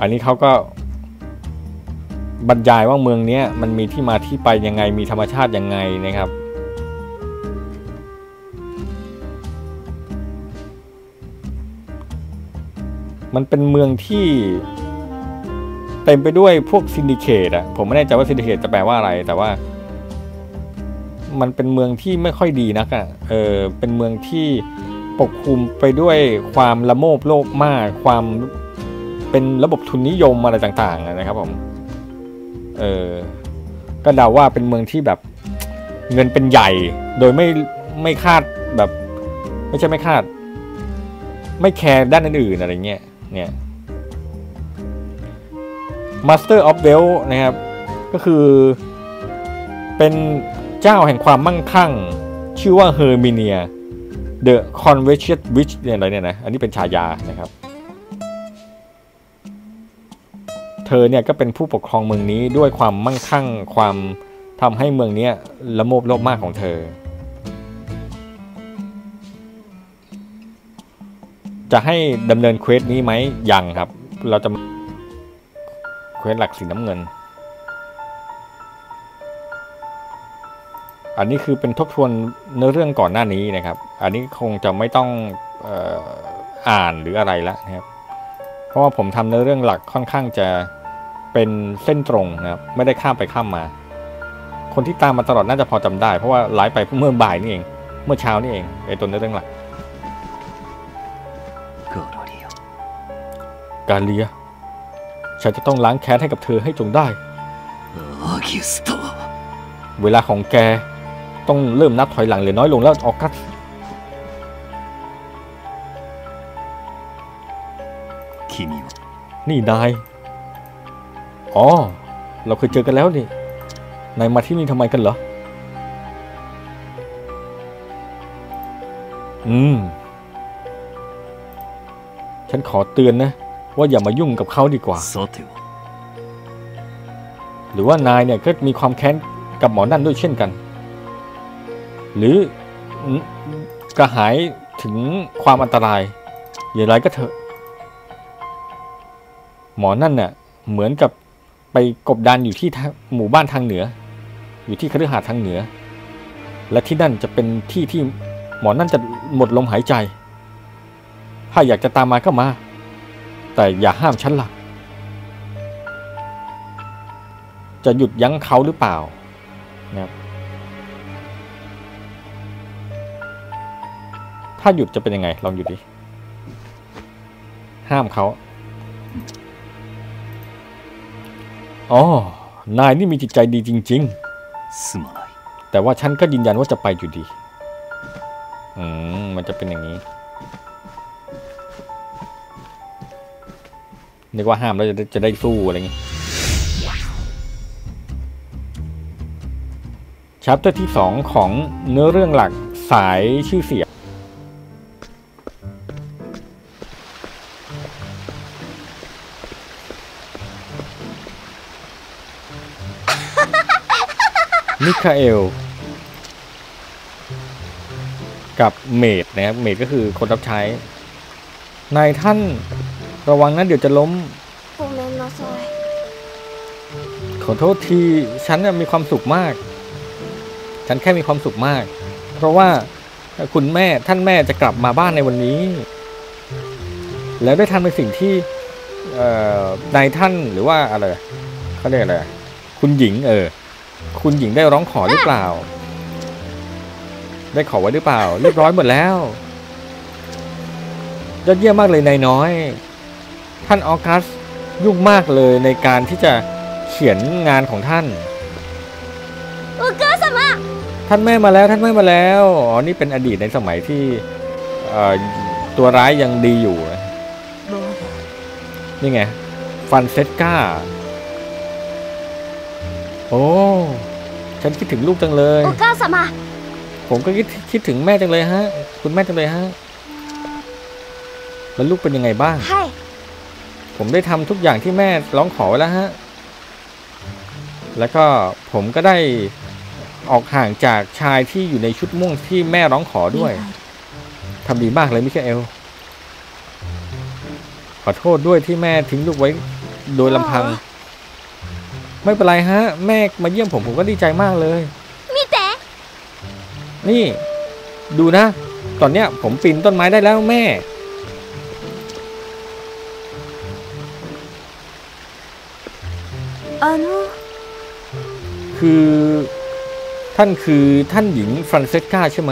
อันนี้เขาก็บรรยายว่าเมืองนี้มันมีที่มาที่ไปยังไงมีธรรมชาติยังไงนะครับมันเป็นเมืองที่เต็มไปด้วยพวกซินดิเคตอะผมไม่แน่ใจว่าซินดิเคตจะแปลว่าอะไรแต่ว่ามันเป็นเมืองที่ไม่ค่อยดีนักอะเป็นเมืองที่ปกคลุมไปด้วยความละโมบโลภมากความเป็นระบบทุนนิยมอะไรต่างๆนะครับผมก็เดาว่าเป็นเมืองที่แบบเงินเป็นใหญ่โดยไม่คาดแบบไม่ใช่ไม่คาดไม่แคร์ด้านอื่นๆอะไรเงี้ยเนี่ย Master of Wealth นะครับก็คือเป็นเจ้าแห่งความมั่งคั่งชื่อว่า Herminia The Convention Witch เนี่ยอะไรเนี่ยนะอันนี้เป็นฉายานะครับเธอเนี่ยก็เป็นผู้ปกครองเมืองนี้ด้วยความมั่งคั่งความทำให้เมืองนี้ละโมบโลภมากของเธอจะให้ดำเนินเควสนี้ไหมยังครับเราจะเควสหลักสีน้ำเงินอันนี้คือเป็นทบทวนเนื้อเรื่องก่อนหน้านี้นะครับอันนี้คงจะไม่ต้องอ่านหรืออะไรแล้วนะครับเพราะว่าผมทำเนื้อเรื่องหลักค่อนข้างจะเป็นเส้นตรงนะครับไม่ได้ข้ามไปข้ามมาคนที่ตามมาตลอดน่าจะพอจำได้เพราะว่าไลฟ์ไปเมื่อบ่ายนี่เองเมื่อเช้านี่เองไอ้ตัวเนื้อเรื่องหลักกาเลียฉันจะต้องล้างแค้นให้กับเธอให้จงได้เวลาของแกต้องเริ่มนับถอยหลังเหลือน้อยลงแล้วออกัสนี่นายอ๋อเราเคยเจอกันแล้วนี่นายมาที่นี่ทำไมกันเหรอฉันขอเตือนนะว่าอย่ามายุ่งกับเขาดีกว่าหรือว่านายเนี่ยก็มีความแค้นกับหมอนั่นด้วยเช่นกันหรือกระหายถึงความอันตรายอย่างไรก็เถอะหมอนั่นเนี่ยเหมือนกับไปกบดานอยู่ที่หมู่บ้านทางเหนืออยู่ที่คฤหาสน์ทางเหนือและที่นั่นจะเป็นที่ที่หมอนั่นจะหมดลมหายใจถ้าอยากจะตามมาก็มาแต่อย่าห้ามฉันล่ะจะหยุดยั้งเขาหรือเปล่านะครับถ้าหยุดจะเป็นยังไงลองหยุดดิห้ามเขาอ๋อนายนี่มีจิตใจดีจริงๆแต่ว่าฉันก็ยืนยันว่าจะไปอยู่ดีมันจะเป็นอย่างนี้นึกว่าห้ามแล้วจะได้สู้อะไรอย่างนี้ชัปเตอร์ที่2ของเนื้อเรื่องหลักสายชื่อเสียงมิคาเอลกับเมดนะครับเมดก็คือคนรับใช้นายท่านระวังนะเดี๋ยวจะล้มขอโทษทีฉันมีความสุขมากฉันแค่มีความสุขมากเพราะว่าคุณแม่ท่านแม่จะกลับมาบ้านในวันนี้แล้วได้ทำในสิ่งที่นายท่านหรือว่าอะไรเขาเรียกอะไรคุณหญิงคุณหญิงได้ร้องขอหรือเปล่าได้ขอไว้หรือเปล่าเรียบร้อยหมดแล้วยอดเยี่ยมมากเลยนายน้อยท่านออกัสยุ่งมากเลยในการที่จะเขียนงานของท่านท่านแม่มาแล้วท่านแม่มาแล้วอ๋อนี่เป็นอดีตในสมัยที่ตัวร้ายยังดีอยู่นี่ไงฟันเซตก้าโอ้ฉันคิดถึงลูกจังเลยผมก็คิดถึงแม่จังเลยฮะคุณแม่จังเลยฮะแล้วลูกเป็นยังไงบ้างผมได้ทำทุกอย่างที่แม่ร้องขอไว้แล้วฮะแล้วก็ผมก็ได้ออกห่างจากชายที่อยู่ในชุดม่วงที่แม่ร้องขอด้วยทำดีมากเลยมิคาเอลขอโทษด้วยที่แม่ทิ้งลูกไว้โดยลำพังไม่เป็นไรฮะแม่มาเยี่ยมผมก็ดีใจมากเลยนี่ดูนะตอนเนี้ยผมปีนต้นไม้ได้แล้วแม่คือท่านหญิงฟรานเซสกาใช่ไหม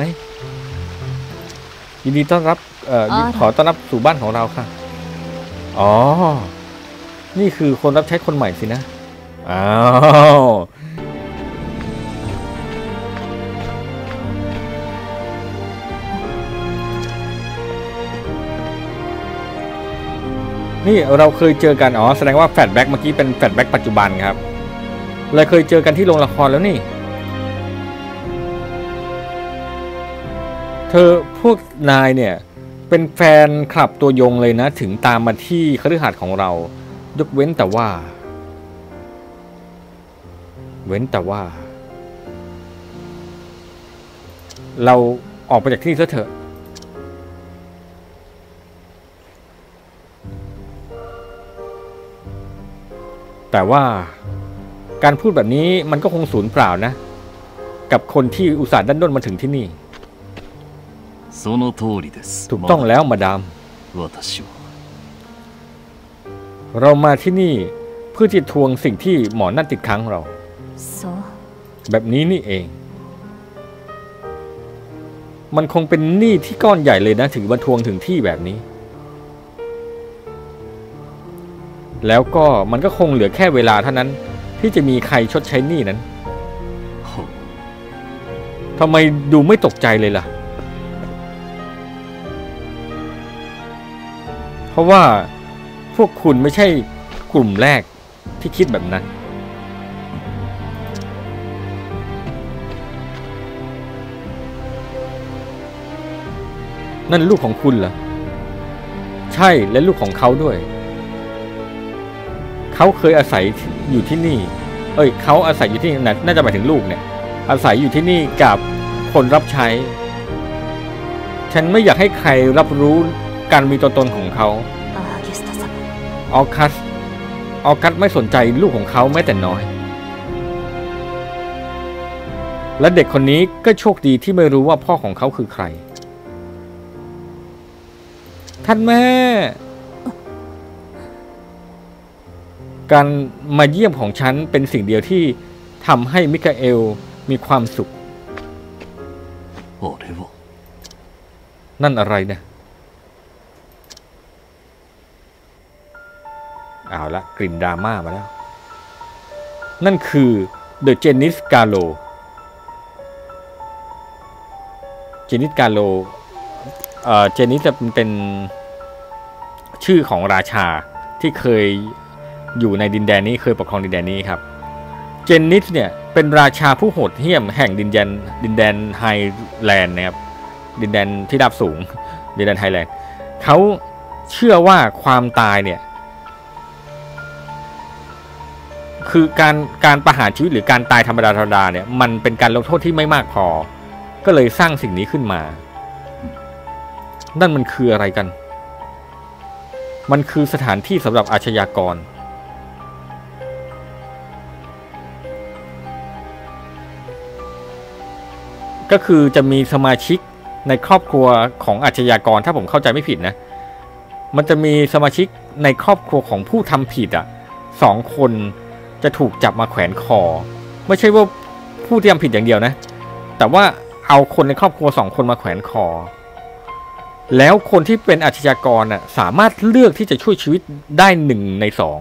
ยินดีต้อนรับขอต้อนรับสู่บ้านของเราค่ะอ๋อนี่คือคนรับใช้คนใหม่สินะอ้าวนี่เราเคยเจอกันอ๋อแสดงว่าแฟลชแบ็กเมื่อกี้เป็นแฟลชแบ็กปัจจุบันครับเราเคยเจอกันที่โรงละครแล้วนี่เธอพวกนายเนี่ยเป็นแฟนคลับตัวยงเลยนะถึงตามมาที่คฤหาสน์ของเรายกเว้นแต่ว่าเราออกไปจากที่นี่ซะเถอะแต่ว่าการพูดแบบนี้มันก็คงสูญเปล่านะกับคนที่อุตส่าห์ดันด้นมาถึงที่นี่ถูกต้องแล้วมาดามเรามาที่นี่เพื่อที่ทวงสิ่งที่หมอนั่นติดค้างเราแบบนี้นี่เองมันคงเป็นหนี้ที่ก้อนใหญ่เลยนะถึงมาทวงถึงที่แบบนี้แล้วก็มันก็คงเหลือแค่เวลาเท่านั้นที่จะมีใครชดใช้หนี้นั้นทำไมดูไม่ตกใจเลยล่ะเพราะว่าพวกคุณไม่ใช่กลุ่มแรกที่คิดแบบนั้นนั่นลูกของคุณเหรอใช่และลูกของเขาด้วยเขาเคยอาศัยอยู่ที่นี่เขาอาศัยอยู่ที่นี่น่าจะหมายถึงลูกเนี่ยอาศัยอยู่ที่นี่กับคนรับใช้ฉันไม่อยากให้ใครรับรู้การมีตัวตนของเขาออกัสไม่สนใจลูกของเขาแม้แต่น้อยและเด็กคนนี้ก็โชคดีที่ไม่รู้ว่าพ่อของเขาคือใครท่านแม่การมาเยี่ยมของฉันเป็นสิ่งเดียวที่ทำให้มิคาเอลมีความสุขนั่นอะไรเนี่ยเอาละกลิ่นดราม่ามาแล้วนั่นคือเดอะเจนิสกาโลเจนิสจะเป็นชื่อของราชาที่เคยอยู่ในดินแดนนี้เคยปกครองดินแดนนี้ครับเจนนิสเนี่ยเป็นราชาผู้โหดเหี้ยมแห่งดินแดนไฮแลนด์นะครับดินแดนที่ราบสูงดินแดนไฮแลนด์เขาเชื่อว่าความตายเนี่ยคือการประหารชีวิตหรือการตายธรรมดาเนี่ยมันเป็นการลงโทษที่ไม่มากพอก็เลยสร้างสิ่งนี้ขึ้นมานั่นมันคืออะไรกันมันคือสถานที่สำหรับอาชญากรก็คือจะมีสมาชิกในครอบครัวของอาชญากรถ้าผมเข้าใจไม่ผิดนะมันจะมีสมาชิกในครอบครัวของผู้ทำผิด2 คนจะถูกจับมาแขวนคอไม่ใช่ว่าผู้ที่ทำผิดอย่างเดียวนะแต่ว่าเอาคนในครอบครัว2 คนมาแขวนคอแล้วคนที่เป็นอาชญากรสามารถเลือกที่จะช่วยชีวิตได้1 ใน 2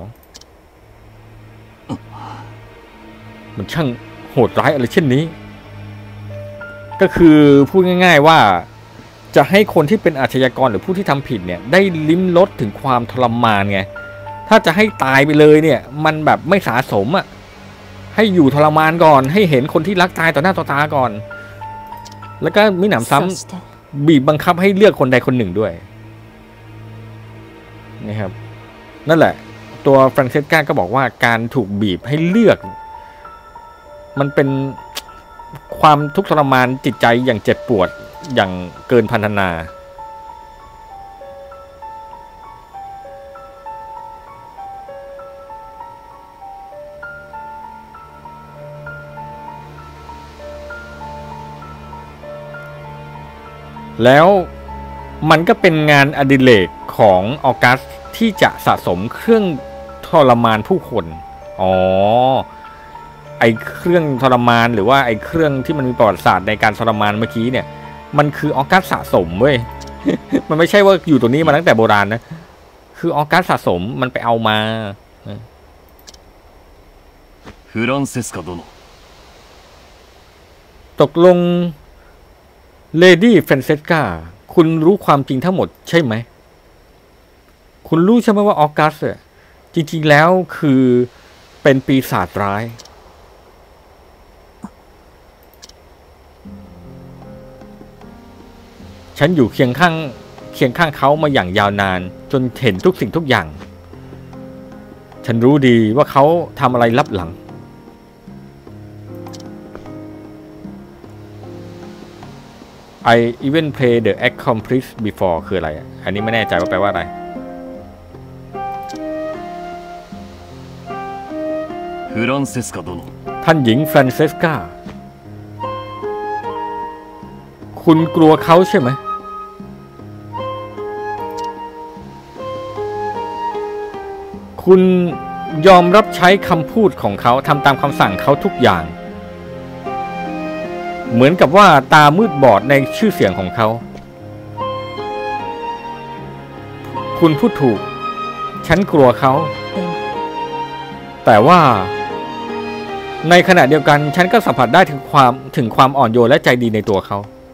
มันช่างโหดร้ายอะไรเช่นนี้ก็คือพูดง่ายๆว่าจะให้คนที่เป็นอาชญากรหรือผู้ที่ทำผิดเนี่ยได้ลิ้มรสถึงความทรมานไงถ้าจะให้ตายไปเลยเนี่ยมันแบบไม่สะสมให้อยู่ทรมานก่อนให้เห็นคนที่รักตายต่อหน้าต่อตาก่อนแล้วก็มิหนำซ้ำบีบบังคับให้เลือกคนใดคนหนึ่งด้วยนี่ครับนั่นแหละตัวฟรานเซสกาก็บอกว่าการถูกบีบให้เลือกมันเป็นความทุกข์ทรมานจิตใจอย่างเจ็บปวดอย่างเกินพรรณนาแล้วมันก็เป็นงานอดิเรกของออกัสที่จะสะสมเครื่องทรมานผู้คนอ๋อไอเครื่องทรมานหรือว่าไอเครื่องที่มันมีประวัติศาสตร์ในการทรมานเมื่อกี้เนี่ยมันคือออกัสสะสมเว้ย มันไม่ใช่ว่าอยู่ตัวนี้มาตั้งแต่โบราณนะคือออกัสสะสมมันไปเอามาフランセスカ殿ตกลงเลดี้เฟรนเซสกาคุณรู้ความจริงทั้งหมดใช่ไหมคุณรู้ใช่ไหมว่าออกัสจริงๆแล้วคือเป็นปีศาจร้ายฉันอยู่เคียงข้างเขามาอย่างยาวนานจนเห็นทุกสิ่งทุกอย่างฉันรู้ดีว่าเขาทำอะไรลับหลังI even play the accomplice before คืออะไรอันนี้ไม่แน่ใจว่าแปลว่าอะไรフランセスカ殿ท่านหญิงฟรานเซสกาคุณกลัวเขาใช่ไหมคุณยอมรับใช้คำพูดของเขาทำตามคำสั่งเขาทุกอย่างเหมือนกับว่าตามืดบอดในชื่อเสียงของเขาคุณพูดถูกฉันกลัวเขาแต่ว่าในขณะเดียวกันฉันก็สัมผัสได้ถึงความอ่อนโยนและใจดีในตัวเขา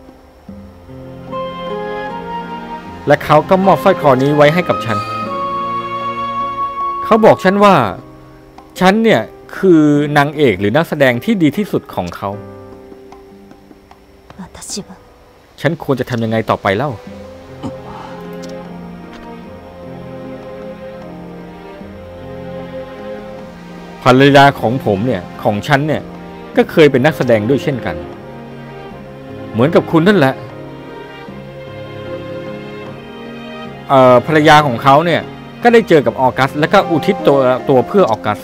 และเขาก็มอบสร้อยคอนี้ไว้ให้กับฉันเขาบอกฉันว่าฉันเนี่ยคือนางเอกหรือนักแสดงที่ดีที่สุดของเขาฉันควรจะทำยังไงต่อไปเล่าภรรยาของผมเนี่ยของฉันเนี่ยก็เคยเป็นนักแสดงด้วยเช่นกันเหมือนกับคุณนั่นแหละภรรยาของเขาเนี่ยก็ได้เจอกับออกัสและก็อุทิศตัวเพื่อออกัส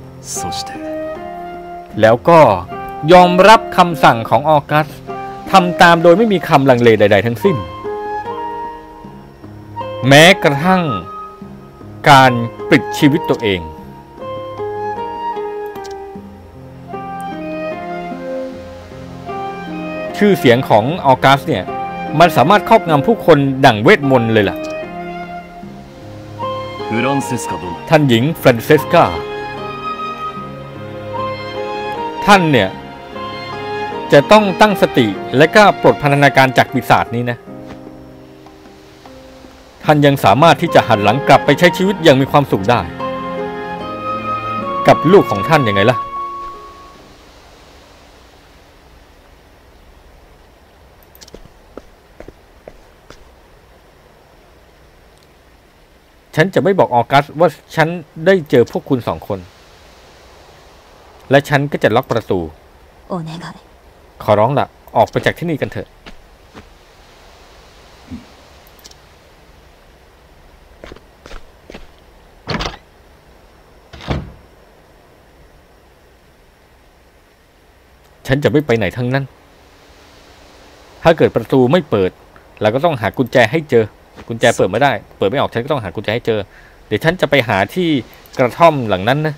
แล้วก็ยอมรับคำสั่งของออกัสทำตามโดยไม่มีคำลังเลใดๆทั้งสิ้นแม้กระทั่งการปลิดชีวิตตัวเองชื่อเสียงของออกัสเนี่ยมันสามารถครอบงำผู้คนดั่งเวทมนต์เลยล่ะท่านหญิงเฟรานเซสกาท่านเนี่ยจะต้องตั้งสติและก็ปลดพันธนาการจากปีศาจนี้นะท่านยังสามารถที่จะหันหลังกลับไปใช้ชีวิตอย่างมีความสุขได้กับลูกของท่านยังไงล่ะฉันจะไม่บอกออกัสว่าฉันได้เจอพวกคุณสองคนและฉันก็จะล็อกประตูขอร้องละออกไปจากที่นี่กันเถอะฉันจะไม่ไปไหนทั้งนั้นถ้าเกิดประตูไม่เปิดเราก็ต้องหากุญแจให้เจอกุญแจเปิดไม่ได้เปิดไม่ออกฉันก็ต้องหากุญแจให้เจอเดี๋ยวฉันจะไปหาที่กระท่อมหลังนั้นนะ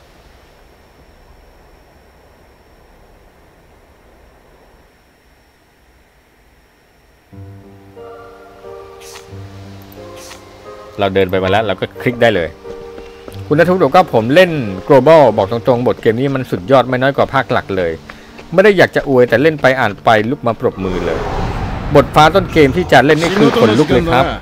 เราเดินไปมาแล้วเราก็คลิกได้เลยคุณนัทวุฒิบอกว่าผมเล่น global บอกตรงๆบทเกมนี้มันสุดยอดไม่น้อยกว่าภาคหลักเลยไม่ได้อยากจะอวยแต่เล่นไปอ่านไปลุกมาปรบมือเลยบทฟ้าต้นเกมที่จะเล่นนี่คือขนลุกเลยครับ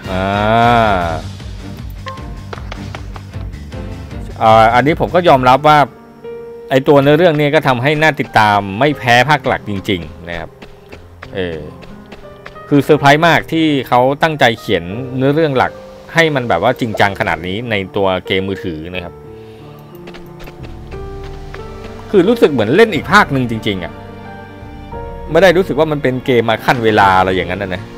อันนี้ผมก็ยอมรับว่าไอตัวเนื้อเรื่องนี้ก็ทำให้น่าติดตามไม่แพ้ภาคหลักจริงๆนะครับคือเซอร์ไพรส์มากที่เขาตั้งใจเขียนเนื้อเรื่องหลักให้มันแบบว่าจริงจังขนาดนี้ในตัวเกมมือถือนะครับคือรู้สึกเหมือนเล่นอีกภาคหนึ่งจริงๆอ่ะไม่ได้รู้สึกว่ามันเป็นเกมมาขั้นเวลาอะไรอย่างนั้นนะ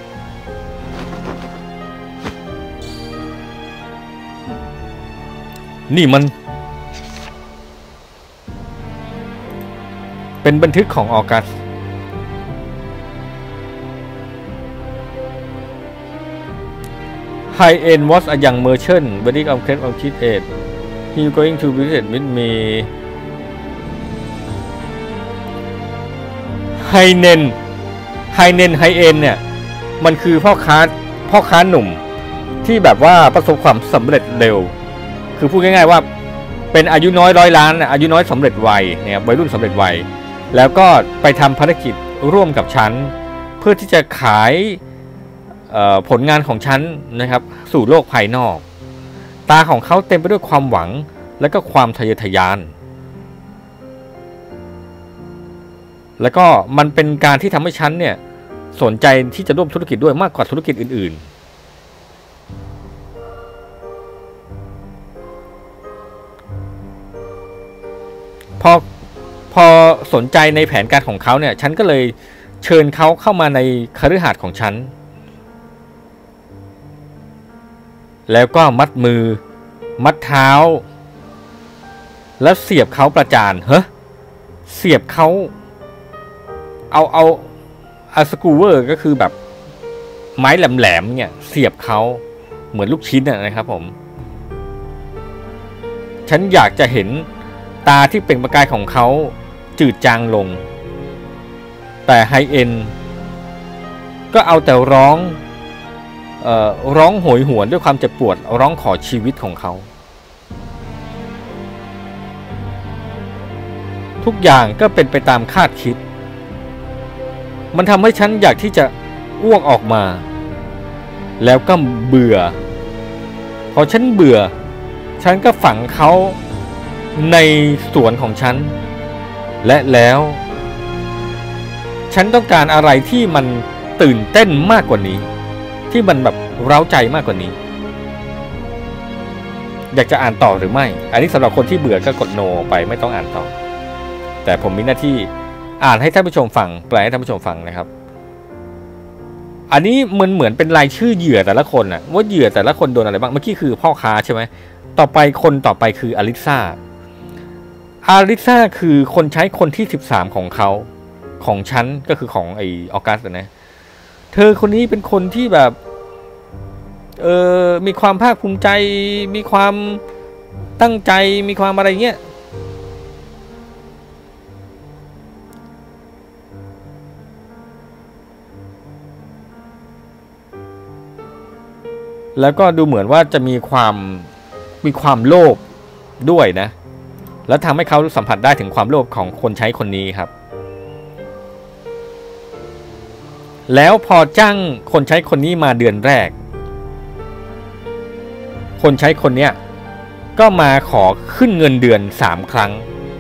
นี่มันเป็นบันทึกของออกัส High End was a young merchant wedding of kid age he going to visit with me High Endเนี่ยมันคือพ่อค้าหนุ่มที่แบบว่าประสบความสำเร็จเร็วคือพูดง่ายๆว่าเป็นอายุน้อย100 ล้านอายุน้อยสำเร็จไวเนี่ยวัยรุ่นสำเร็จไวแล้วก็ไปทำภารกิจร่วมกับฉันเพื่อที่จะขายผลงานของฉันนะครับสู่โลกภายนอกตาของเขาเต็มไปด้วยความหวังและก็ความทะเยอทะยานแล้วก็มันเป็นการที่ทำให้ฉันเนี่ยสนใจที่จะร่วมธุรกิจด้วยมากกว่าธุรกิจอื่นๆพอสนใจในแผนการของเขาเนี่ยฉันก็เลยเชิญเขาเข้ามาในคฤหาสน์ของฉันแล้วก็มัดมือมัดเท้าแล้วเสียบเขาประจานเสียบเขาเอาสกูเวอร์ก็คือแบบไม้แหลมๆเนี่ยเสียบเขาเหมือนลูกชิ้นนะครับผมฉันอยากจะเห็นตาที่เปล่งประกายของเขาจืดจางลงแต่ไฮเอ็นก็เอาแต่ร้องโหยหวนด้วยความเจ็บปวดร้องขอชีวิตของเขาทุกอย่างก็เป็นไปตามคาดคิดมันทำให้ฉันอยากที่จะอ้วกออกมาแล้วก็เบื่อพอฉันเบื่อฉันก็ฝังเขาในสวนของฉันและแล้วฉันต้องการอะไรที่มันตื่นเต้นมากกว่านี้ที่มันแบบเร้าใจมากกว่านี้อยากจะอ่านต่อหรือไม่อันนี้สำหรับคนที่เบื่อก็กดโนไปไม่ต้องอ่านต่อแต่ผมมีหน้าที่อ่านให้ท่านผู้ชมฟังแปลให้ท่านผู้ชมฟังนะครับอันนี้มันเหมือนเป็นรายชื่อเหยื่อแต่ละคนน่ะว่าเหยื่อแต่ละคนโดนอะไรบ้างเมื่อกี้คือพ่อค้าใช่ไหมต่อไปคนต่อไปคืออลิซ่าคือคนใช้คนที่13ของเขาของฉันก็คือของไอออกัสนะเธอคนนี้เป็นคนที่แบบมีความภาคภูมิใจมีความตั้งใจมีความอะไรเงี้ยแล้วก็ดูเหมือนว่าจะมีความโลภด้วยนะแล้วทำให้เขาสัมผัสได้ถึงความโลภของคนใช้คนนี้ครับแล้วพอจ้างคนใช้คนนี้มาเดือนแรกคนใช้คนเนี้ยก็มาขอขึ้นเงินเดือน3 ครั้ง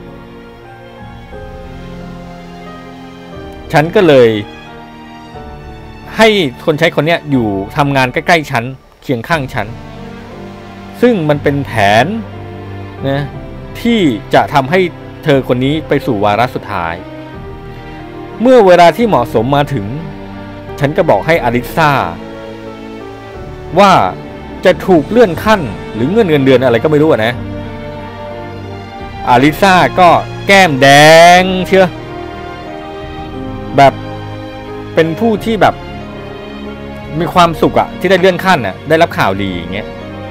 ฉันก็เลยให้คนใช้คนเนี้ยอยู่ทำงานใกล้ๆฉันเคียงข้างฉันซึ่งมันเป็นแผนนะที่จะทำให้เธอคนนี้ไปสู่วาระสุดท้ายเมื่อเวลาที่เหมาะสมมาถึงฉันก็บอกให้อลิซ่าว่าจะถูกเลื่อนขั้นหรือเงินเดือนอะไรก็ไม่รู้นะอลิซ่าก็แก้มแดงเชียวแบบเป็นผู้ที่แบบมีความสุขที่ได้เลื่อนขั้นได้รับข่าวดีอย่างเงี้ย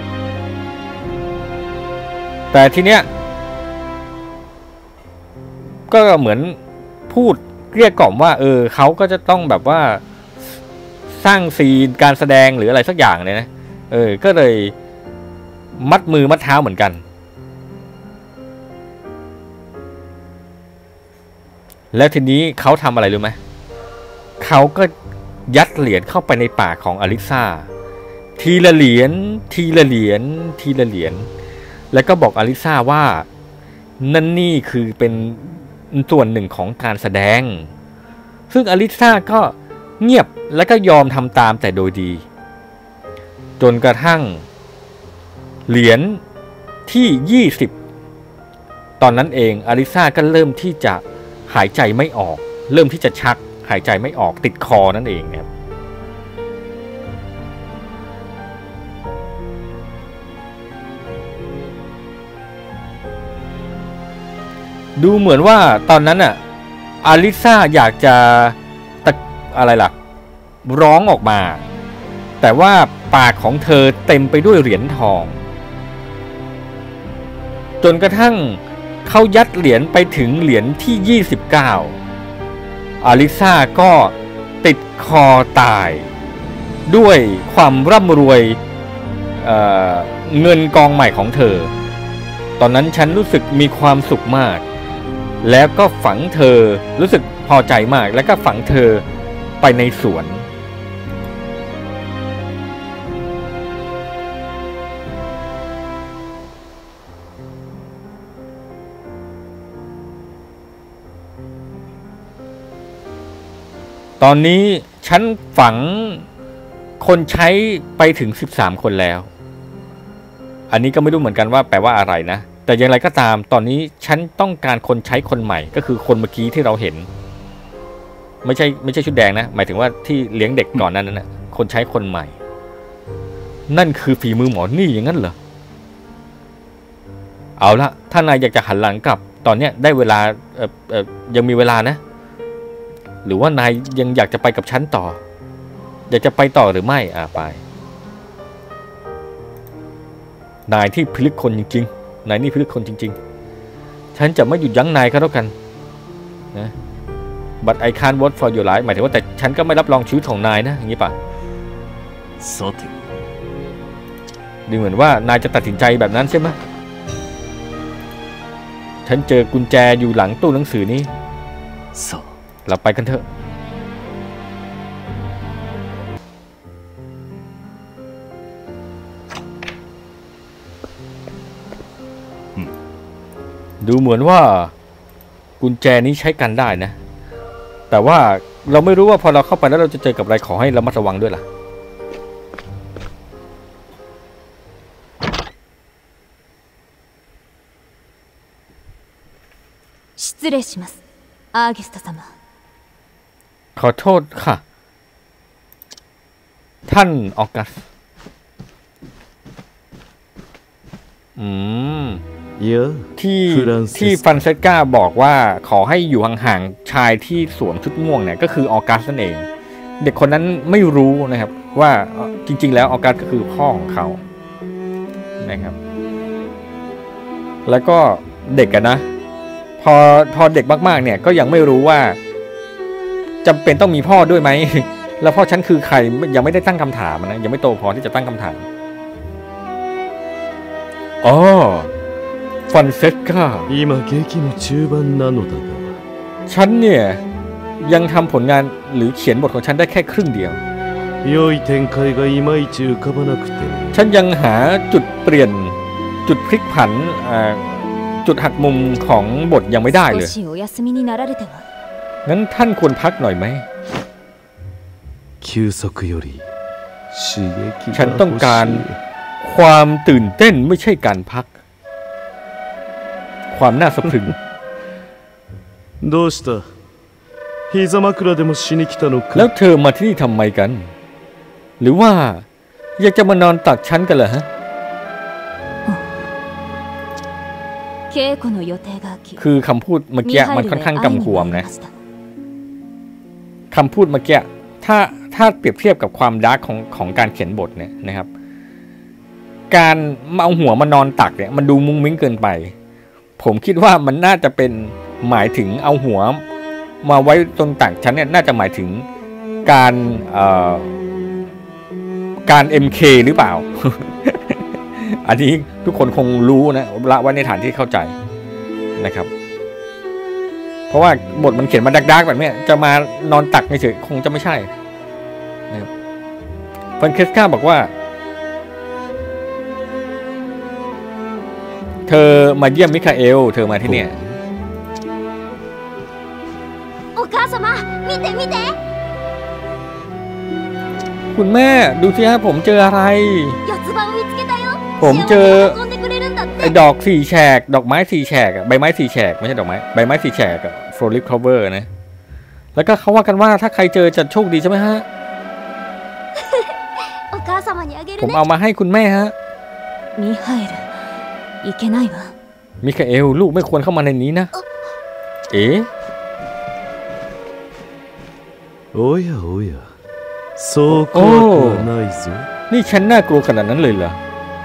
แต่ทีเนี้ยก็เหมือนพูดเกลี้ยกล่อมว่าเขาก็จะต้องแบบว่าสร้างซีนการแสดงหรืออะไรสักอย่างเลยนะก็เลยมัดมือมัดเท้าเหมือนกันแล้วทีนี้เขาทำอะไรรู้ไหมเขาก็ยัดเหรียญเข้าไปในปากของอลิซ่าทีละเหรียญทีละเหรียญทีละเหรียญแล้วก็บอกอลิซ่าว่านั่นนี่คือเป็นส่วนหนึ่งของการแสดงซึ่งอลิซ่าก็เงียบแล้วก็ยอมทำตามแต่โดยดีจนกระทั่งเหรียญที่20ตอนนั้นเองอลิซ่าก็เริ่มที่จะหายใจไม่ออกเริ่มที่จะชักหายใจไม่ออกติดคอนั่นเองนะครับดูเหมือนว่าตอนนั้นอลิซ่าอยากจะอะไรล่ะร้องออกมาแต่ว่าปากของเธอเต็มไปด้วยเหรียญทองจนกระทั่งเขายัดเหรียญไปถึงเหรียญที่29อาลิซาก็ติดคอตายด้วยความร่ำรวยเงินกองใหม่ของเธอตอนนั้นฉันรู้สึกมีความสุขมากแล้วก็ฝังเธอรู้สึกพอใจมากแล้วก็ฝังเธอไปในสวนตอนนี้ฉันฝังคนใช้ไปถึง13คนแล้วอันนี้ก็ไม่รู้เหมือนกันว่าแปลว่าอะไรนะแต่อย่างไรก็ตามตอนนี้ฉันต้องการคนใช้คนใหม่ก็คือคนเมื่อกี้ที่เราเห็นไม่ใช่ชุดแดงนะหมายถึงว่าที่เลี้ยงเด็กก่อนนั้นนะคนใช้คนใหม่นั่นคือฝีมือหมอนี่อย่างนั้นเหรอเอาละถ้านายอยากจะหันหลังกลับตอนเนี้ยได้เวลายังมีเวลานะหรือว่านายยังอยากจะไปกับฉันต่ออยากจะไปต่อหรือไม่ไปนายที่พิลึกคนจริงๆนายนี่พิลึกคนจริงๆฉันจะไม่หยุดยั้งนายก็แล้วกันนะ but I can't vote for your life หมายถึงว่าแต่ฉันก็ไม่รับรองชีวิตของนายนะอย่างนี้ป่ะดูเหมือนว่านายจะตัดสินใจแบบนั้นใช่ไหมฉันเจอกุญแจอยู่หลังตู้หนังสือนี้เราไปกันเถอะดูเหมือนว่ากุญแจนี้ใช้กันได้นะแต่ว่าเราไม่รู้ว่าพอเราเข้าไปแล้วเราจะเจอกับอะไรขอให้ระมัดระวังด้วยล่ะ失礼しますアーギスト様ขอโทษค่ะท่านออกัสที่ฟันเซกาบอกว่าขอให้อยู่ห่างๆชายที่สวมชุดม่วงเนี่ยก็คือออกัสนั่นเองเด็กคนนั้นไม่รู้นะครับว่าจริงๆแล้วออกัสก็คือพ่อของเขานะครับแล้วก็เด็กกันนะพอเด็กมากๆเนี่ยก็ยังไม่รู้ว่าจำเป็นต้องมีพ่อด้วยไหมแล้วพ่อฉันคือใครยังไม่ได้ตั้งคำถามนะยังไม่โตพอที่จะตั้งคำถามอ๋อฟันเซกาฉันเนี่ยยังทำผลงานหรือเขียนบทของฉันได้แค่ครึ่งเดียวฉันยังหาจุดเปลี่ยนจุดพลิกผันจุดหักมุมของบทยังไม่ได้เลยงั้นท่านควรพักหน่อยไหมฉันต้องการความตื่นเต้นไม่ใช่การพักความน่าสะพรึงแล้วเธอมาที่นี่ทำไมกันหรือว่าอยากจะมานอนตักฉันกันเหรอฮะคือคำพูดเมื่อกี้มันค่อนข้างกำกวมนะคำพูดเมื่อกี้ถ้าเปรียบเทียบกับความดาร์กของการเขียนบทเนี่ยนะครับการเอาหัวมานอนตักเนี่ยมันดูมุ้งมิ้งเกินไปผมคิดว่ามันน่าจะเป็นหมายถึงเอาหัวมาไว้ตรงตักฉันเนี่ยน่าจะหมายถึงการ MK หรือเปล่า อันนี้ทุกคนคงรู้นะละไว้ในฐานที่เข้าใจนะครับเพราะว่าบทมันเขียนมาดักๆแบบนี้จะมานอนตักเฉยๆคงจะไม่ใช่นะครับฟันเคสก้าบอกว่าเธอมาเยี่ยมมิคาเอลเธอมาที่เนี่ยคุณแม่ดูสิฮะผมเจออะไรผมเจอไอ้ดอกสี่แฉกดอกไม้สี่แฉกใบไม้สี่แฉกไม่ใช่ดอกไม้ใบไม้สี่แฉกโฟลิคคอเวอร์นะแล้วก็เขาว่ากันว่าถ้าใครเจอจะโชคดีใช่ไหมฮะ ผมเอามาให้คุณแม่ฮะมิคาเอลลูกไม่ควรเข้ามาในนี้นะโอ้ยそう怖くはないぞ。 นี่ฉันน่ากลัวขนาดนั้นเลยเหรอ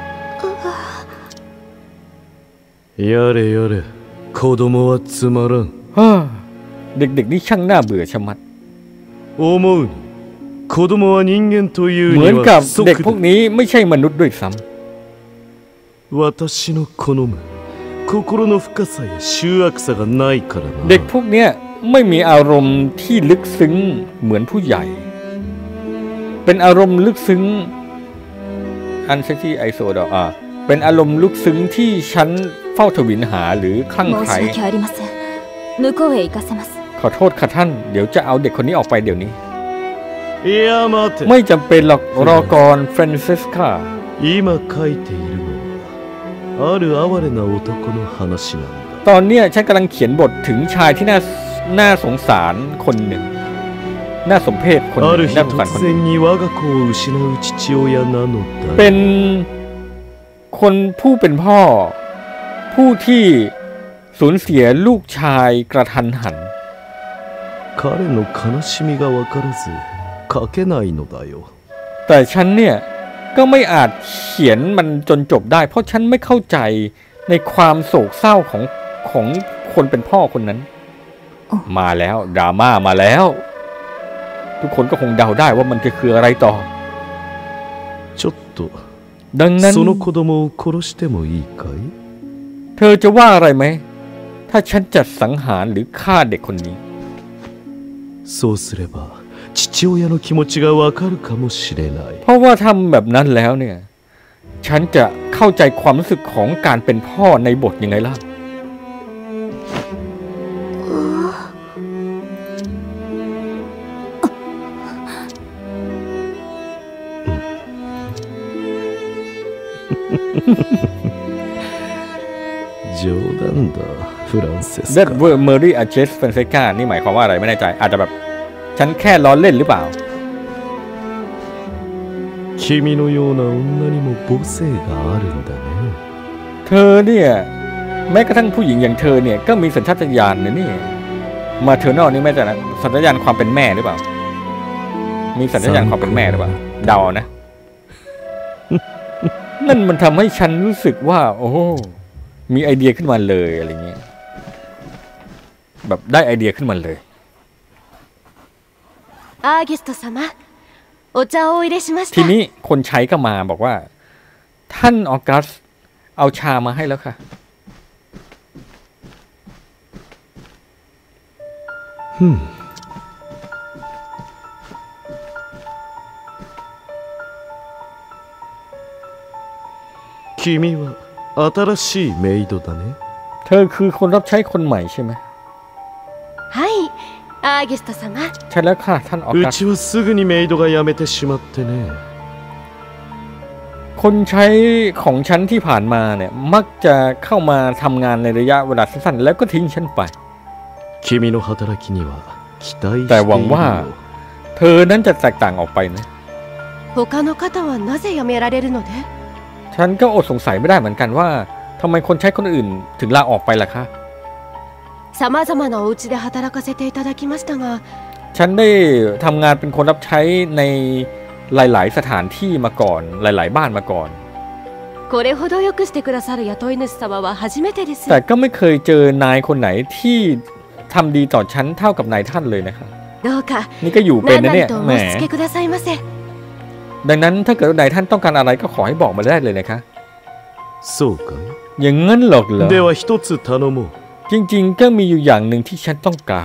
やれやれ、子供はつまらん。 ฮ่าเด็กๆนี่ช่างน่าเบื่อชะมัด思うに、子供は人間というเหมือนにกับは不เด็ก足พวกだ。 นี้ไม่ใช่มนุษย์ด้วยซ้私の好む心の深さや醜悪さがないからな。 ำเด็กพวกเนี้ยไม่มีอารมณ์ที่ลึกซึ้งเหมือนผู้ใหญ่ เป็นอารมณ์ลึกซึ้งอันเซ็กซี่ไอโซดอเป็นอารมณ์ลึกซึ้งที่ฉันเฝ้าทวินหาหรือคลั่ง申ไคล้し訳ありません向こうへ行かせますขอโทษค่ะท่านเดี๋ยวจะเอาเด็กคนนี้ออกไปเดี๋ยวนี้いや待て。 ไม่จำเป็นหรอกรอก่อนเฟรนเซสคา今書いているのはある哀れな男の話なんだ。 ตอนเนี้ยฉันกำลังเขียนบทถึงชายที่น่าสงสารคนหนึ่ง น่าสมเพชคนหあนึ่るง日น่าสงสารคนหนึ่ง突然に我が子を失う父親なのだ。 เป็นคนผู้เป็นพ่อ ผู้ที่สูญเสียลูกชายกระทันหัน彼の悲しみが分からず書けないのだよ。 แต่ฉันเนี่ยก็ไม่อาจเขียนมันจนจบได้ เพราะฉันไม่เข้าใจในความโศกเศร้าของคนเป็นพ่อคนนั้น มาแล้วดราม่ามาแล้ว ทุกคนก็คงเดาได้ว่ามันจะคืออะไรต่อちょっとดังนั้นその子供を殺してもいいかい？ เธอจะว่าอะไรไหม ถ้าฉันจะสังหารหรือฆ่าเด็กคนนี้そうすれば父親の気持ちが分かるかもしれない。 เพราะว่าทำแบบนั้นแล้วเนี่ย ฉันจะเข้าใจความรู้สึกของการเป็นพ่อในบทยังไงล่ะ冗談だフランセス That カ。 word Mary a Jess Fonseca นี่หมายความว่าอะไรไม่แน่ใจ อาจจะแบบ ฉันแค่ล้อเล่นหรือเปล่า君のような女にも母性があるんだね。 เธอเนี่ย แม้กระทั่งผู้หญิงอย่างเธอเนี่ยก็มีสัญชาตญาณนะนี่มาเธอนอนี่แม้แต่สัญชาตญาณความเป็นแม่หรือเปล่า มีสัญชาตญาณความเป็นแม่หรือเปล่า เดานะ นั่นมันทำให้ฉันรู้สึกว่า โอ้มีไอเดียขึ้นมาเลยอะไรเงี้ยแบบได้ไอเดียขึ้นมาเลยアーギスト様お茶をお入れしましทีたนี้คนใช้ก็มาบอกว่า ท่านออกัสเอาชามาให้แล้วค่ะ君は新しいメイドだね。 เธอคือคนรับใช้คนใหม่ใช่ไหมはいアーギスト様ใช่แล้วค่ะท่านออうกัสちはすぐにメイドが辞めてしまってね。 คนใช้ของฉันที่ผ่านมาเนี่ย มักจะเข้ามาทำงานในระยะเวลาสั้นๆแล้วก็ทิ้งฉันไป君の働きには期待していแต่るหวังว่าよ。 เธอนั้นจะแตกต่างออกไปนะ他の方はなぜ辞められるのでฉันก็อดสงสัยไม่ได้เหมือนกันว่าทำไมคนใช้คนอื่นถึงลาออกไปล่ะคะ様々なお家で働かせていただきましたがฉันได้ทำงานเป็นคนรับใช้ในหลายๆสถานที่มาก่อน หลายๆบ้านมาก่อนこれほどよくしてくださる雇い主様は初めてですแต่ก็ไม่เคยเจอนายคนไหนที่ทำดีต่อฉันเท่ากับนายท่านเลยนะครับどうかนี่ก็อยู่เป็น何นะเนี่ย 々とおแหม申し付けくださいませดังนั้นถ้าเกิดว่านายท่านต้องการอะไรก็ขอให้บอกมาได้เลยนะคะそうかい。 อย่างงั้นหรอกเหรอでは一つ頼もう。 จริงๆก็มีอยู่อย่างหนึ่งที่ฉันต้องการ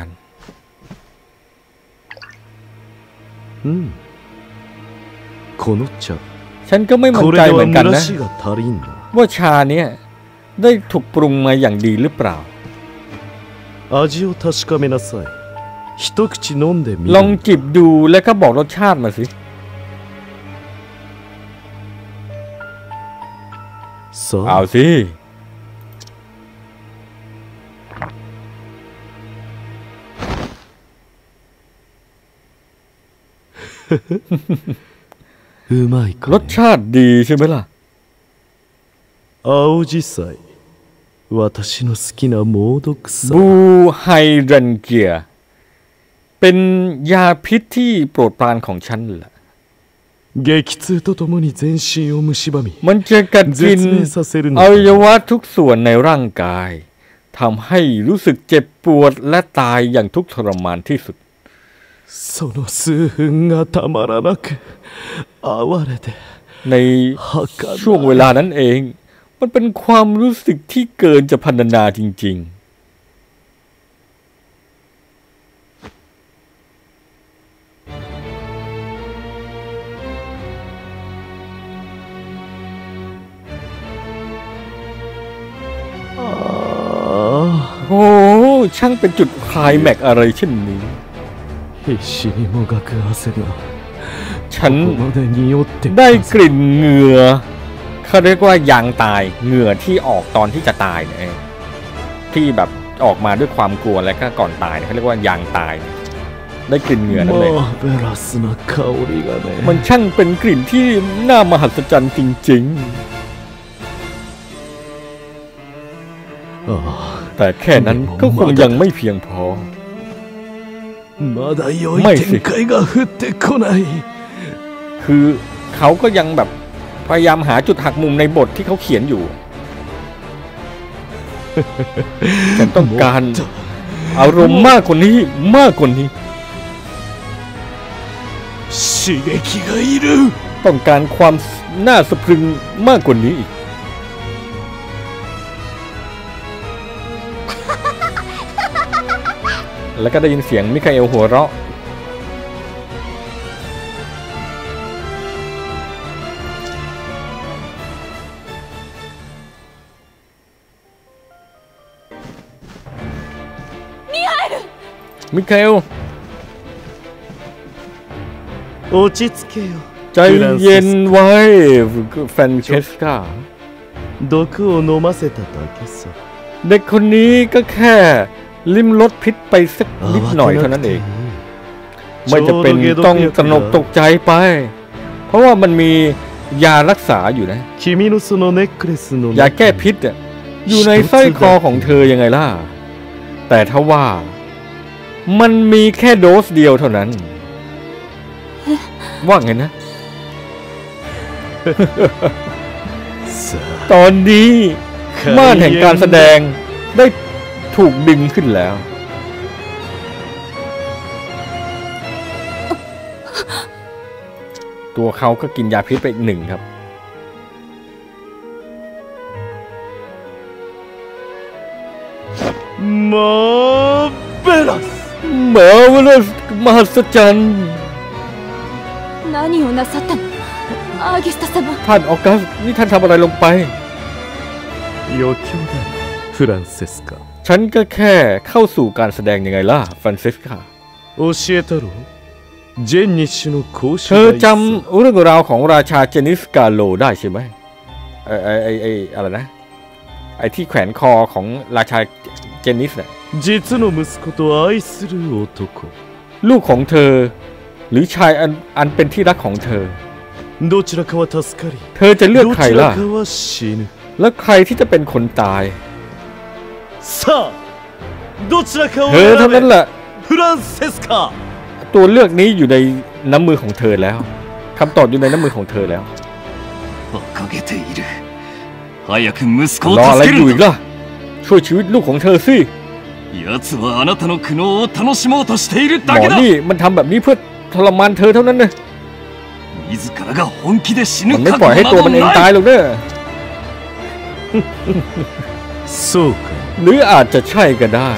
この茶、 ฉันก็ไม่มั่นこれใจでเหはมือนกัน蒸らนะしが足りんな。 ว่าชาเนี่ยได้ถูกปรุงมาอย่างดีหรือเปล่า味を確かめなさい。一口飲んでみลองる。 จิบดูแล้วก็บอกรสชาติมาสิさเอาあ、 สิうまいかรสชาติดีใช่ไหมล่ะ青じさい。私の好きな猛毒さ。 บูไฮรันเกีย เป็นยาพิษที่โปรดปรานของฉันแหละ激痛とともに全身を蝕みมันจะกัดกิน絶命させるのอวัยだวะทุกส่วนในร่างกายทำให้รู้สึกเจ็บปวดและตายอย่างทุกข์ทรมานที่สุดその数分がたまらなく哀れでในช่วงเวลานั้นเอง มันเป็นความรู้สึกที่เกินจะพรรณนาจริง ๆ โอ้ช่างเป็นจุดไคลแม็กซ์อะไรเช่นนี้必死にもがく汗がฉันここまで匂ってได้กลิ่นเหงื่อเขาเรียกว่ายางตายเหงื่อที่ออกตอนที่จะตายเนี่ยที่แบบออกมาด้วยความกลัวและก็ก่อนตายเนี่ยเขาเรียกว่ายางตาย ได้กลิ่นเหงื่อนั่นเลยマーベラスな香りがねมันช่างเป็นกลิ่นที่น่ามหัศจรรย์จริงああๆ แต่แค่นั้นก็คงยังไม่เพียงพอまだ良い展開が降ってこないคือเขาก็ยังแบบพยายามหาจุดหักมุมในบทที่เขาเขียนอยู่ ฉันต้องการอารมณ์มากกว่านี้มากกว่านี้刺激がいるต้องการความน่าสะพรึงมากกว่านี้อีก แล้วก็ได้ยินเสียงมิคาเอลหัวเราะ มิคาเอล落ち着けよใจเย็นไว้แฟนเคสกา毒を飲ませただけさเด็กคนนี้ก็แค่ลิ้มรสพิษไปสักนิดหน่อยเท่านั้นเอง ไม่จะเป็นต้องตระหนกตกใจไป เพราะว่ามันมียารักษาอยู่นะ君のそのネックレスのยาแก้พิษอ่ะอยู่ในสร้อยคอของเธอยังไงล่ะ แต่ถ้าว่ามันมีแค่โดสเดียวเท่านั้น ว่าไงนะさตอนนี้あม่านแห่งการแสดงได้ถูกดึงขึ้นแล้ว ตัวเขาก็กินยาพิษไปอีกหนึ่งครับマーベラスเหมือนว่ามหัศจรรย์何をなさったのアーギスタ様ท่านออกัสนี่ท่านทำอะไรลงไป余興だフランセスカฉันก็แค่เข้าสู่การแสดงยังไงล่ะฟรานซิสกา教えたろジェンニッシュの公衆เธอจำเรื่องราวของราชาเจนิสกาโลได้ใช่ไหมอะไรนะ ไอ้ที่แขวนคอของราชาเจนิสเนี่ย実の息子と愛する男ลูกของเธอ หรือชายอันเป็นที่รักของเธอどちらかは助かりเธอจะเลือกどใครちล่ะらかは死ぬแล้วใครที่จะเป็นคนตายさあどちらかをเธอเท่า選นั้นべแหละフランセスカตัวเลือกนี้อยู่ในน้ำมือของเธอแล้วคำตอบอยู่ในน้ำมือของเธอแล้ว馬鹿げている早く息子をรออะไร助けอยู่るอีんกだล่ะ ช่วยชีวิตลูกของเธอสิ奴はあなたの苦悩を楽しもうとしているหมだอけだนี่มันทำแบบนี้เพื่อทรมานเธอเท่านั้นนะ自らが本気で死มัぬนไม่覚ปล่อย悟ให้なตัวどมันเองなตายいหรอกเด้อそうかหรืออาจจะใช่ก็ได้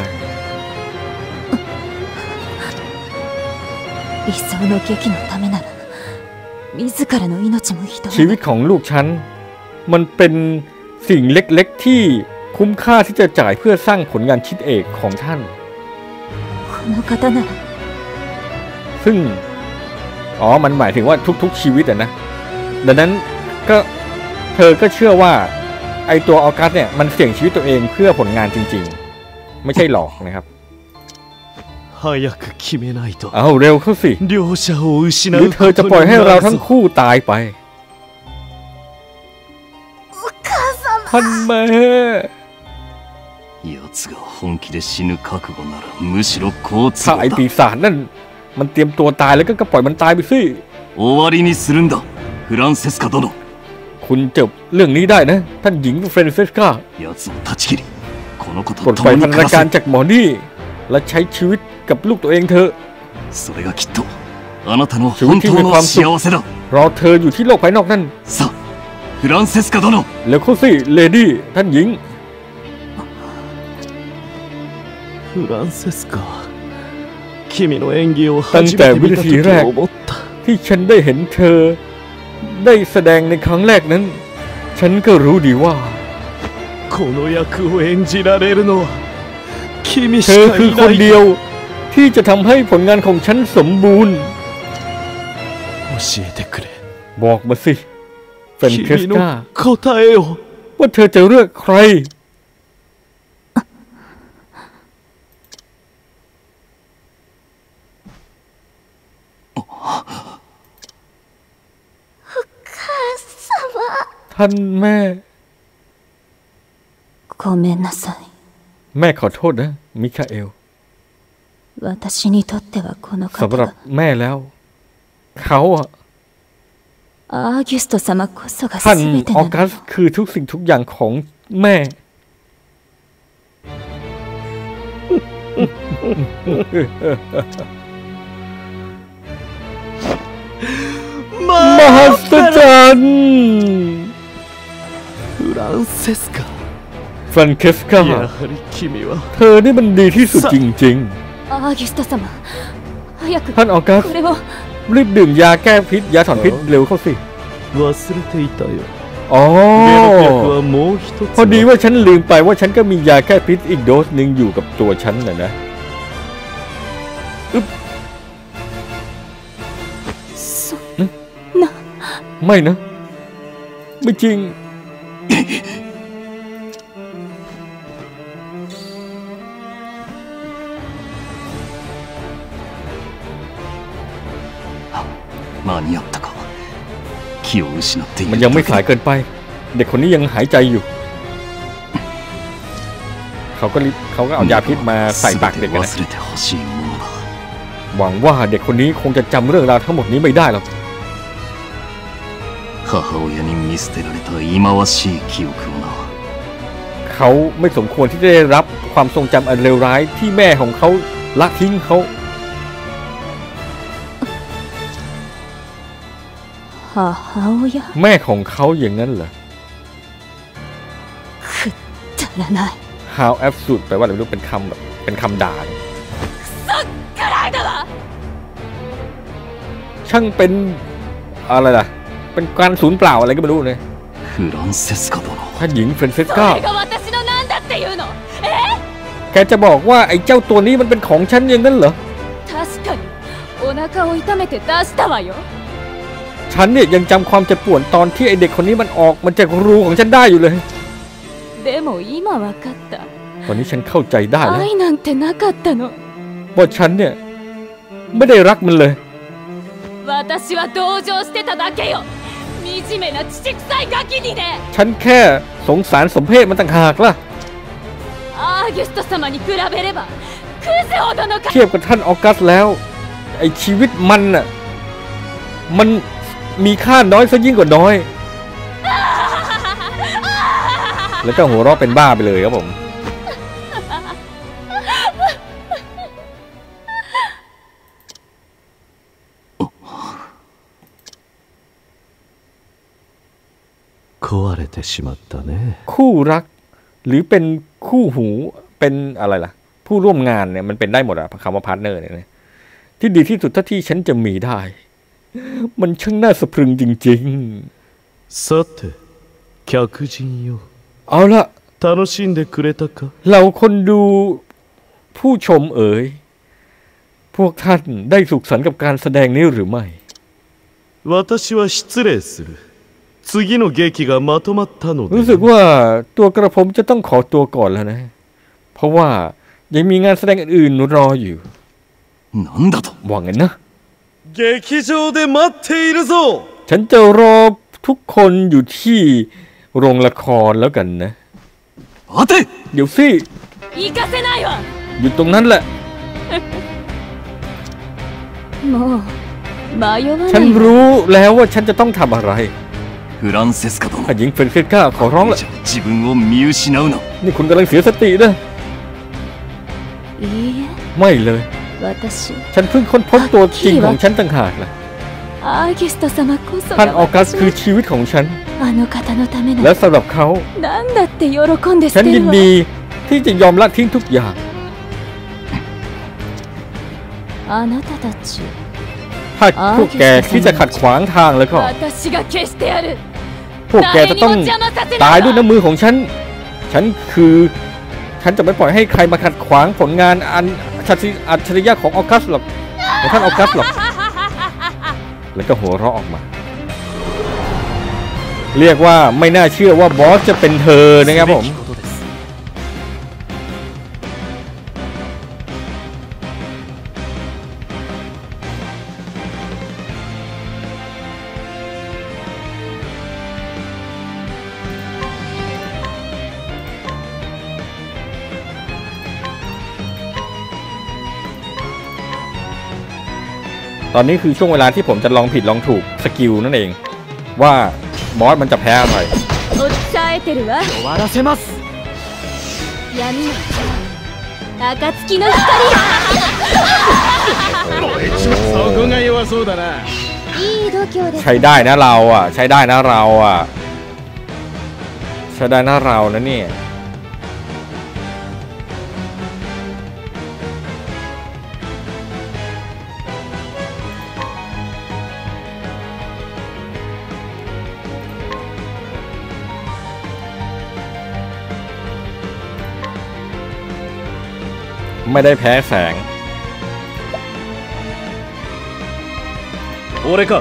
理想の劇のためなら自らの命も人ชีวิตของลูกฉันมันเป็นสิ่งเล็กๆที่คุ้มค่าที่จะจ่ายเพื่อสร้างผลงานชิ้นเอกของท่านこの方ならซึ่งมันหมายถึงว่าทุกๆชีวิตอะนะดังนั้นก็เธอก็เชื่อว่าไอตัวออกัสเนี่ยมันเสี่ยงชีวิตตัวเองเพื่อผลงานจริงๆ ไม่ใช่หลอกนะครับ早く決めないとเอาเร็วเข้าสิ両者を失หรือうเธこอจะとปล่อยにให้なเราるทั้งぞคู่ตายไปท่านแม่奴が本気で死ぬ覚悟ならむしろ好都ถ้า合ไอだปีศาจนั่นมันเตรียมตัวตายแล้วก็ปล่อยมันตายไปสิ終わりにするんだフランセスカ殿。 คุณจบเรื่องนี้ได้นะ ท่านหญิงเฟรนเซสกา奴を断ち切りこの子ปลとดปล่อย共พัにน暮ธらนาการせจากหมอนี่และใช้ชีวิตกับลูกตัวเองเถอะそれがきっとあなたのชีวิ本ตที่当มีのความสุข幸せだรอเธออยู่ที่โลกภายนอกนั่นさあフランセスカ殿แล้วเขาสิเลดี้ท่านหญิงフランセスカ、君の演技を初めて見た時思った。 ที่ฉันได้เห็นเธอ ได้แสดงในครั้งแรกนั้น ฉันก็รู้ดีว่าこの役を演じられるのは君しเธอかคืいอなคนい。 เดียว ที่จะทำให้ผลงานของฉันสมบูรณ์教えてくれ。 บอกมาสิเฟรนเคส君กาの答えを。 ว่าเธอจะเลือกใคร ท่านแม่ごめんなさい。 แม่ขอโทษนะมิคาเอล私にとってはこのสำ方หรับがแม่แล้ว เขาอะアーギュスト様こそがท่าน全てออなกัのสคือทุกสิ่งทุกอย่างของแม่ มหัศจรรย์フランセスカ。 ฟรานเคสกาやはり君はเธอนี่มันดีที่สุดจริงアーギュスト様早くๆ ท่านออกัสこれをรีบดื่มยาแก้พิษยาถอนพิษเร็วเข้าสิ忘れていたよ。 อ๋อ解毒薬はもう一つพอดีはว่าฉันลืมไปว่าฉันก็มียาแก้พิษอีกโดสหนึ่งอยู่กับตัวฉันนะそんなไม่นะ ไม่จริง間に合ったか気を失っていมันるยังไม่時สายเกินไป เด็กคนนี้ยังหายใจอยู่ เขาก็เอายาพิษมาใส่ปากเด็ก全กันてนะ忘れてほしいものだหวังว่าเด็กคนนี้คงจะจำเรื่องราวทั้งหมดนี้ไม่ได้หรอก母親に見捨てられた忌まわしい記憶をなเขาไม่สมควรที่จะได้รับความทรงจำอันเลวร้ายที่แม่ของเขาละทิ้งเขา母親แม่ของเขาอย่างนั้นเหรอくだらない How absurd แปลว่าอะไรไม่รู้เป็นคำแบบเป็นคำด่าくらいだわช่างเป็นอะไรล่ะ เป็นการสูญเปล่าอะไรก็ไม่รู้เลยフランセスカ殿ท่านหญิงเฟรนเซสそกาれが私のなんだっていうのแกจะบอกว่าไอ้เจ้าตัวนี้มันเป็นของฉันอย่างนั้นเหรอ確かにお腹を痛めて出したわよฉันเนี่ยยังจำความเจ็บปวดตอนที่ไอเด็กคนนี้มันออกมาจากรูของฉันได้อยู่เลยでも今わかったตอนนี้ฉันเข้าใจได้แล้ว愛なんてなかったのว่าฉันเนี่ยไม่ได้รักมันเลย私は同情してただけよ惨めな乳臭いガキにねฉันแค่สงสารสมเพศมันต่างหากล่ะアーギュスト様に比べればクズほどのเทียบกับท่านออกัสแล้ว ไอชีวิตมันน่ะมันมีค่าน้อยซะยิ่งกว่าน้อย แล้วก็หัวเราะเป็นบ้าไปเลยครับผม壊れてしまったね。 คู่รัก หรือเป็นคู่หูเป็นอะไรล่ะ ผู้ร่วมงานเนี่ยมันเป็นได้หมดอะคำว่าพาร์ทเนอร์เนี่ยที่ดีที่สุดเท่าที่ฉันจะมีได้ มันช่างน่าสะพรึงจริงさて、客人よ。 ๆ เอาละ楽しんでくれたか。 เราคนดูผู้ชมเอ๋ยพวกท่านได้สุขสันต์กับการแสดงนี้หรือไม่私は失礼する。次の劇がまとまったのรู้สึกで。 ว่าตัวกระผมจะต้องขอตัวก่อนแล้วนะ เพราะว่ายังมีงานแสดงอื่นๆรออยู่なんだとว่างั้นนะ劇場で待っているぞ。 ฉันจะรอทุกคนอยู่ที่โรงละครแล้วกันนะ待てเดี๋ยวสิ行かせないわอยู่ตรงนั้นแหละもう迷わなฉันいわรู้แล้วว่าฉันจะต้องทำอะไรフランセスカ殿หญิงเฟรนเซสกาขอร้องละ自分を見失うなนี่คุณกำลังเสียสตินะいいえไม่เลย私ฉันเพิ่งค้นพบตัวจริงของฉันต่างหากล่ะアーギスト様こそท่านがออกัส私คือのชีวิตของฉันあの方のためなและらสำหรับเขา何だって喜んでฉั捨นてยินるわดีที่จะยอมละทิ้งทุกอย่างあなたたちถ้าพวกแกที่จะขัดขวางทางแล้วก็私が消してやるพวกแกจะต้อง誰にも邪魔させตายないด้วยわน้ำมือของฉัน ฉันจะไม่ปล่อยให้ใครมาขัดขวางผลงานอัจฉริยะของออกัสหรอกของท่านออกัสหรอก แล้วก็หัวเราะออกมา เรียกว่าไม่น่าเชื่อว่าบอสจะเป็นเธอนะครับผม ตอนนี้คือช่วงเวลาที่ผมจะลองผิดลองถูกสกิลนั่นเอง ว่าบอสมันจะแพ้อะไรおっしゃえてるわ終わらせます闇の暁の光そこが弱そうだないい度胸ですใช้ได้นะเราอ่ะ ใช้ได้นะเราอ่ะ ใช้ได้นะเรานะเนี่ย ไม่ได้แพ้แสง俺か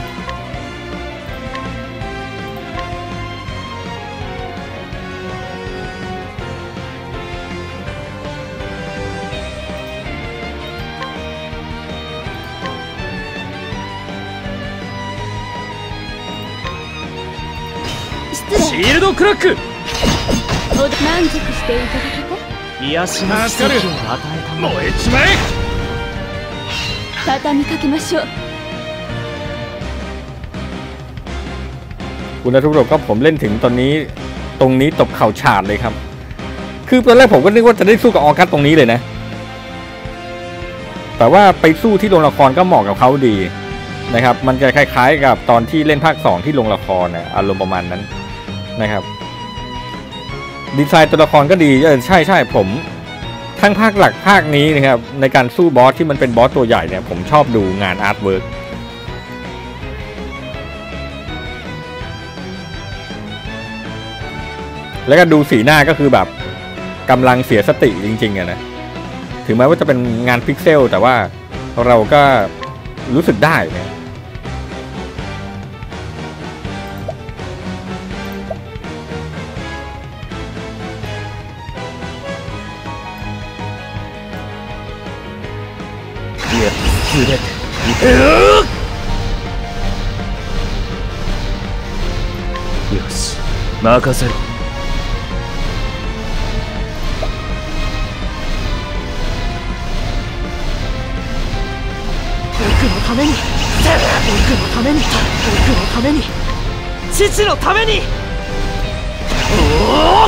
失シールドクラック礼満足していただけ癒しの奇跡を与えた燃えちまえた畳みかけましょうคุณนัทรุก็ผมเล่นถึงตรงนี้ตบเข่าฉาดเลยครับ คือตอนแรกผมก็นึกว่าจะได้สู้กับออกัสตรงนี้เลยนะ แต่ว่าไปสู้ที่โรงละครก็เหมาะกับเขาดีนะครับ มันจะคล้ายๆกับตอนที่เล่นภาค 2ที่โรงละครนะอารมณ์ประมาณนั้นนะครับ ดีไซน์ตัวละครก็ดีใช่ผมทั้งภาคหลักภาคนี้นะครับในการสู้บอสที่มันเป็นบอสตัวใหญ่เนี่ยผมชอบดูงานอาร์ตเวิร์กแล้วก็ดูสีหน้าก็คือแบบกำลังเสียสติจริงๆอะนะถึงแม้ว่าจะเป็นงานพิกเซลแต่ว่าเราก็รู้สึกได้นะよし任せろ僕のために僕のために僕のために父のためにおお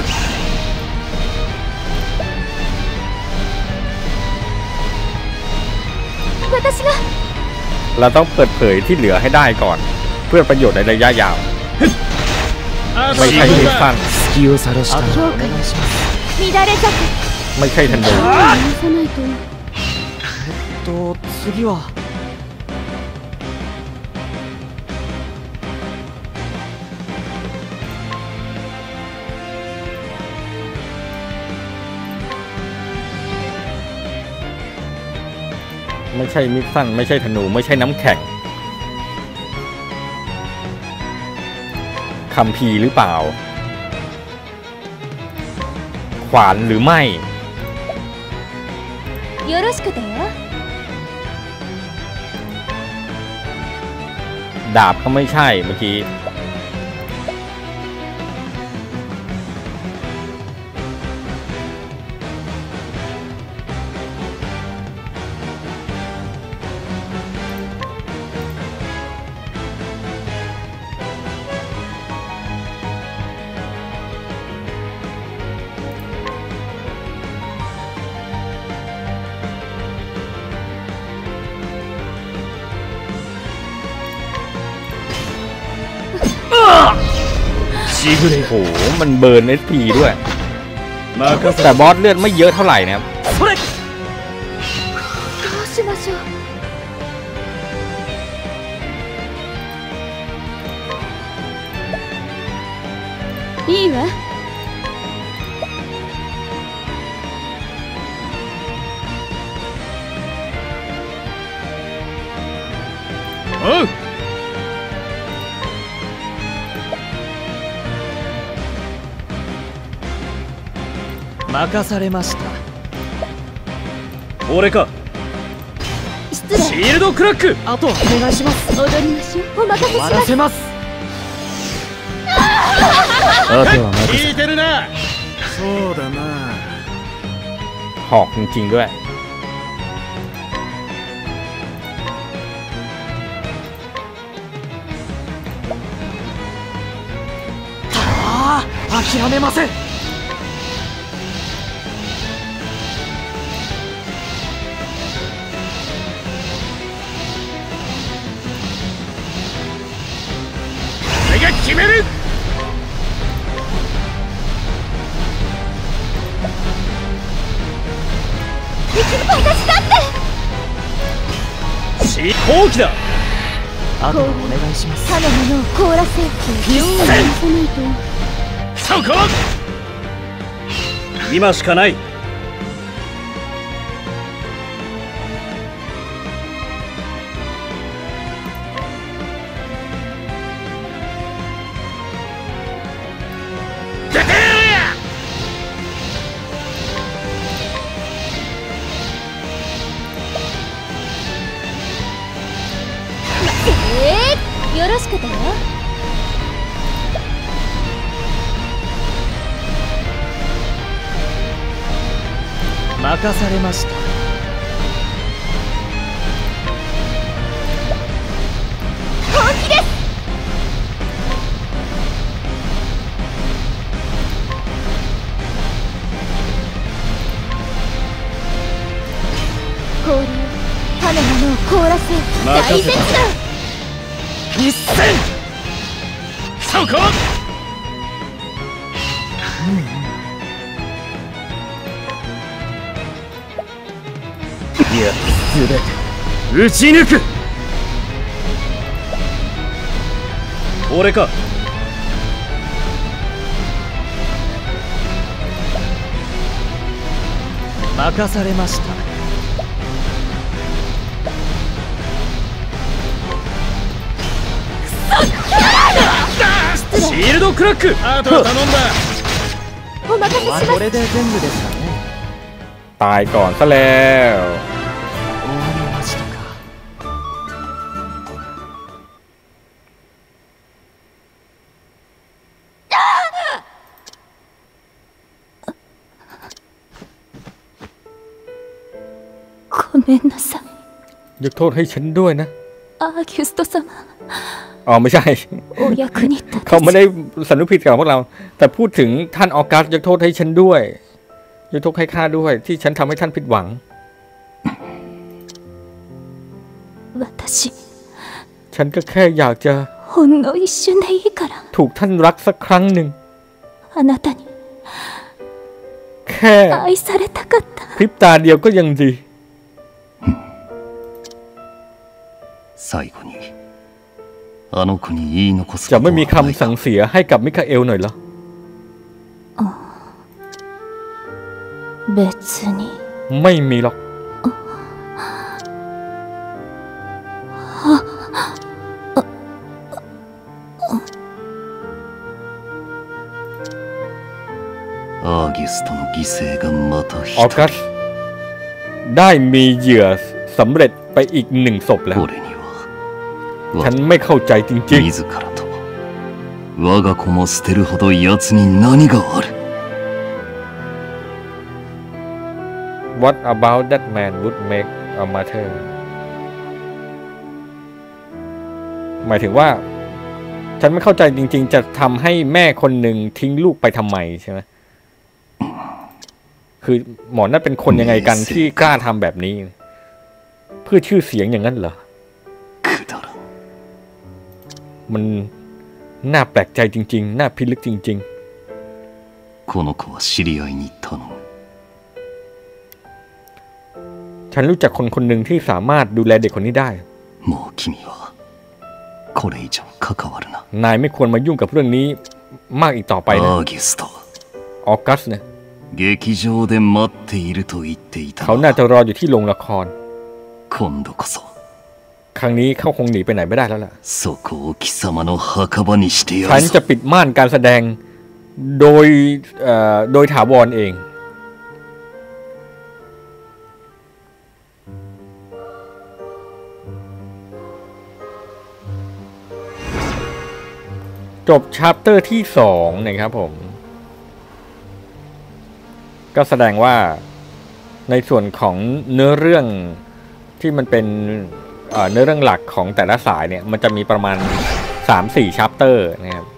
私がเราต้องเปิดเผยที่เหลือให้ได้ก่อน เพื่อประโยชน์ในระยะยาว ไม่ใช่มีดสั้น隙を晒したらお願いします乱れ咲くไม่ใช่ธนู許さないと次はไม่ใช่มิดสั้นไม่ใช่ธนูไม่ใช่น้ำแข็งคัมภีร์หรือเปล่า ขวานหรือไม่よろしくだよดาบก็ไม่ใช่เมื่อกี้ぐれโอ้โหมันเบิร์น SP ด้วย任せแต่บอสเลือดไม่เยอะเท่าไหร่นะครับそれどうしましょう。いいわ。 おう任されました俺か失礼。 シールドクラックあとはお願いします踊りましょう。お任せし終わらます。 せますあとは任せ聞いてるなそうだなหอกจริงๆด้วยああ諦めません俺が決める好機だあとはお願いします他のものを凍らせ、 一用を戦さないと。 そこ今しかないよろしくだよ。 任されました本気です。氷よ、他のものを凍らせ、大絶だ。 一戦そこいや全て撃ち抜く俺か任されましたシールドクラックあとは頼んだお任せします。 これで全部ですかねตายก่อนซะแล้ว終わりましたかごめんなさい。 ยกโทษให้ฉันด้วยนะアーギュスト様、 อ๋อไม่ใช่お役に立てเขาไม่ได้สำนึกผิดกับพวกเรา แต่พูดถึงท่านออกัสยกโทษให้ฉันด้วยยกโทษให้ข้าด้วยที่ฉันทำให้ท่านผิดหวัง私ฉันก็แค่อยากจะほんの一瞬でいいからถูกท่านรักสักครั้งหนึ่งあなたにแค่愛されたかった。 พริบตาเดียวก็ยังดี最後にあの子に言い残すこจะとไม่มีはないคำสั่งเสียให้กับมิคาเอลหน่อยเหรอ別にไม่มีหรอกアーギュストの犠牲がまた一ออกัส人ได้มีเหยื่อสำเร็จไปอีกหนึ่งศพแล้ว俺にはฉันไม่เข้าใจจริง自らと我が子も捨てるほど奴に何があるๆ What about that man would make a martyr หมายถึงว่า ฉันไม่เข้าใจจริงๆ จะทำให้แม่คนหนึ่งทิ้งลูกไปทำไมใช่ไหมคือหมอนั่นเป็นคนยังไงกันที่กล้าทำแบบนี้ เพื่อชื่อเสียงอย่างนั้นเหรอくだらんมันน่าแปลกใจจริงๆน่าพิลึกจริงこの子は知り合いに頼む。 ๆฉันรู้จักคนคนหนึ่งที่สามารถดูแลเด็กคนนี้ได้もう君はこれ以上関わるな。 นายไม่ควรมายุ่งกับเรื่องนี้มากอีกต่อไปนะアーギュストออกัสเนี่ย劇場で待っていると言っていた。 เขาน่าจะรออยู่ที่โรงละคร今度こそครั้งนี้เขาคงหนีไปไหนไม่ได้แล้วล่ะそこを貴様の墓場にしてやる。 ฉันจะปิดม่านการแสดงโดยถาวรเองจบชัปเตอร์ที่2นะครับผมก็แสดงว่าในส่วนของเนื้อเรื่องที่มันเป็นเนื้อเรื่องหลักของแต่ละสายเนี่ยมันจะมีประมาณ 3-4 ชัปเตอร์นะครับ